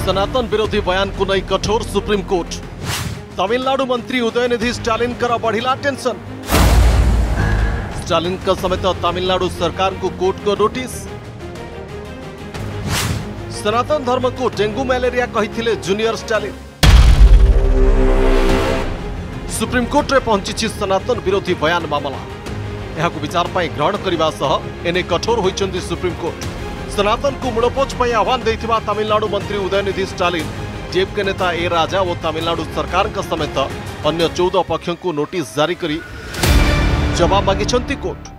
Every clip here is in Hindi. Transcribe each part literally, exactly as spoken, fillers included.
सनातन विरोधी बयान को नहीं कठोर सुप्रीम कोर्ट। तमिलनाडु मंत्री उदयनिधि स्टालिन कर बढ़िला टेंशन। स्टालिन का समेत तमिलनाडु सरकार को कोर्ट को नोटिस। सनातन धर्म को डेंगू मलेरिया कही जूनियर स्टालिन। सुप्रीम कोर्ट रे पहुंची सनातन विरोधी बयान मामला। यह विचार पर ग्रहण करने सह एने कठोर होइचंदी सुप्रीम कोर्ट। सनातन को मूलपोच पर आह्वान देथिबा तमिलनाडु मंत्री उदयनिधि स्टालिन, डीएमके नेता ए राजा और तमिलनाडु सरकार का समेत अन्य चौदह पक्षों को नोटिस जारी करी जवाब मागिछंती कोर्ट।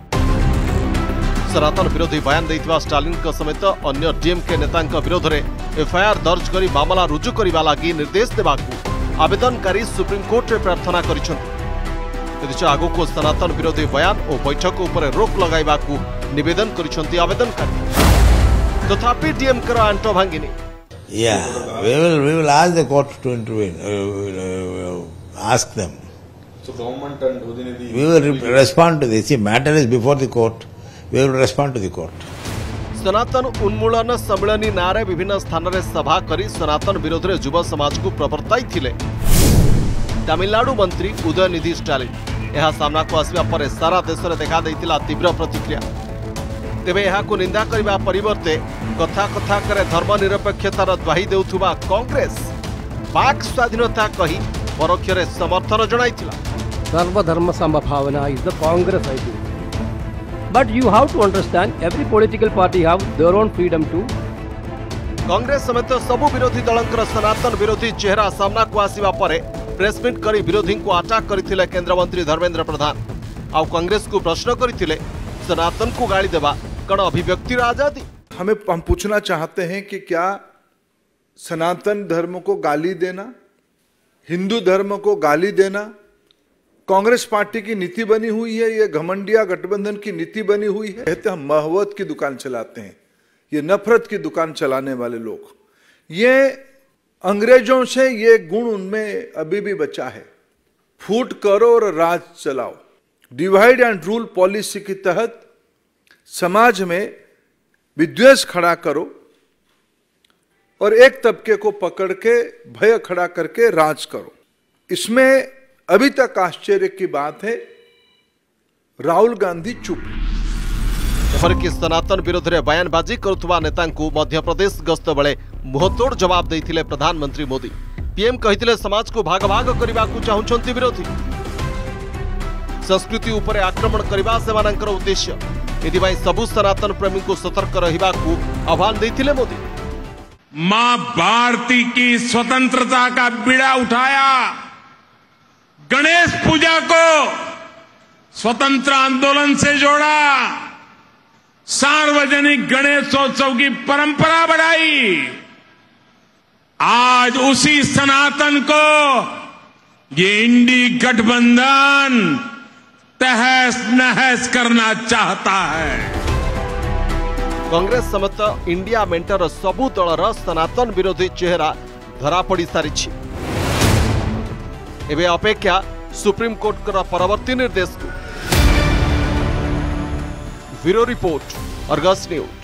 सनातन विरोधी बयान देथिबा स्टालिन का समेत अन्य डीएमके नेता विरोध में एफआईआर दर्ज करी मामला रुजु करने लगी निर्देश देवाकू आवेदनकारी सुप्रीम कोर्ट रे प्रार्थना करिछंती। आगु को सनातन विरोधी बयान और बैठक उपर रोक लगाइबाकू निवेदन करिछंती आवेदनकारी। तथापि डीएमके रो आंट भांगिनी। Yeah, we will we will ask the court to intervene. Uh, uh, ask them. So government and Udinidhi. We will re respond to this. See, matter is before the court. We will respond to the court. Sanatan उन्मूलन सम्मेलनी नारे विभिन्न स्थान रे सभा करी सनातन विरोध रे युवा समाज को प्रवर्ताई थिले तमिलनाडु मंत्री उदयनिधि स्टालिन। यह सामना को आसवा पर सारा देश में देखा देइतिला तीव्र प्रतिक्रिया। तेबे यह को निंदा करबा परिवर्ते कथा कथा करे धर्मनिरपेक्षतार द्वाही देउथुबा कांग्रेस वाक स्वाधीनता कही परोक्षरे समर्थन जणाइतिला। सर्वधर्म समभावना is the Congress idea. But you have to understand every political party have their own freedom too. Congress समेत सबु विरोधी दलंकर सनातन विरोधी चेहरा सामना को आसीबा परे प्रेसमिट करी विरोधी को अटैक करथिले केंद्र मंत्री धर्मेंद्र प्रधान। आउ कांग्रेस को प्रश्न करथिले सनातन को गाली देबा कण अभिव्यक्तिर आजादी। हमें हम पूछना चाहते हैं कि क्या सनातन धर्म को गाली देना, हिंदू धर्म को गाली देना कांग्रेस पार्टी की नीति बनी हुई है? ये घमंडिया गठबंधन की नीति बनी हुई है? कहते हम महवत की दुकान चलाते हैं, ये नफरत की दुकान चलाने वाले लोग। ये अंग्रेजों से ये गुण उनमें अभी भी बचा है। फूट करो और राज चलाओ। डिवाइड एंड रूल पॉलिसी के तहत समाज में विद्वेष खड़ा करो और एक तबके को पकड़ के भय खड़ा करके राज करो। इसमें अभी तक आश्चर्य की बात है राहुल गांधी चुप। एपरिक सनातन विरोध में बयानबाजी करुवा नेता मध्य प्रदेश गस्त बेले मुहतोड़ जवाब देते प्रधानमंत्री मोदी। पीएम कहिथिले समाज को भाग भाग करने को चाहते विरोधी। संस्कृति उपरे आक्रमण करने सेमानंकर उद्देश्य। एथिपाई सबु सनातन प्रेमी को सतर्क रहिबा को आह्वान देथिले मोदी। मां भारती की स्वतंत्रता का बीड़ा उठाया। गणेश पूजा को स्वतंत्र आंदोलन से जोड़ा। सार्वजनिक गणेशोत्सव की परंपरा बढ़ाई। आज उसी सनातन को ये इंडी गठबंधन तहस नहस करना चाहता है। कांग्रेस समेत इंडिया मेंटर सबु दलर सनातन विरोधी चेहरा धरा पड़ी सारी। एबे अपेक्षा सुप्रीम कोर्ट का परवर्ती निर्देश को। Bureau report, Argus news.